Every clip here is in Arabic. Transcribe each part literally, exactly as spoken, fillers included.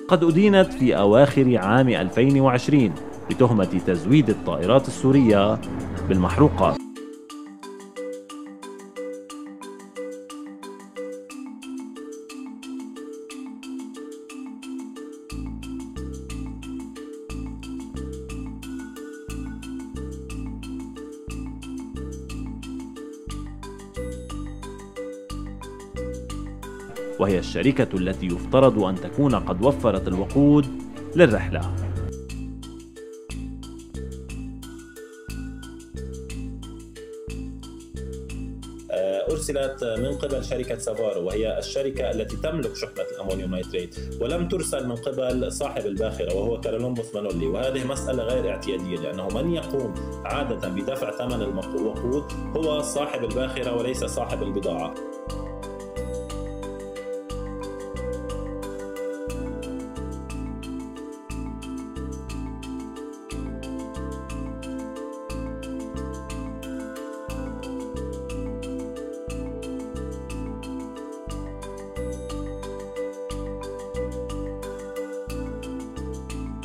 قد أدينت في أواخر عام ألفين وعشرين بتهمة تزويد الطائرات السورية بالمحروقات. وهي الشركة التي يفترض أن تكون قد وفرت الوقود للرحلة. أرسلت من قبل شركة سافارو، وهي الشركة التي تملك شحنة الأمونيوم نيتريت، ولم ترسل من قبل صاحب الباخرة وهو كارلومبوس مانولي. وهذه مسألة غير اعتيادية، لأنه من يقوم عادة بدفع ثمن الوقود هو صاحب الباخرة وليس صاحب البضاعة.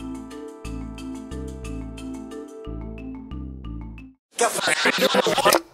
كفى